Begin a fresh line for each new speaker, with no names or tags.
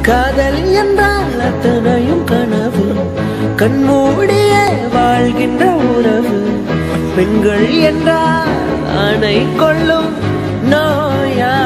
காதல் என்றால் அத்தனையும் கனவு, கண்மூடிய வாழ்கின்ற உறவு. பெண்கள் என்றால் ஆணை கொள்ளும் நோயா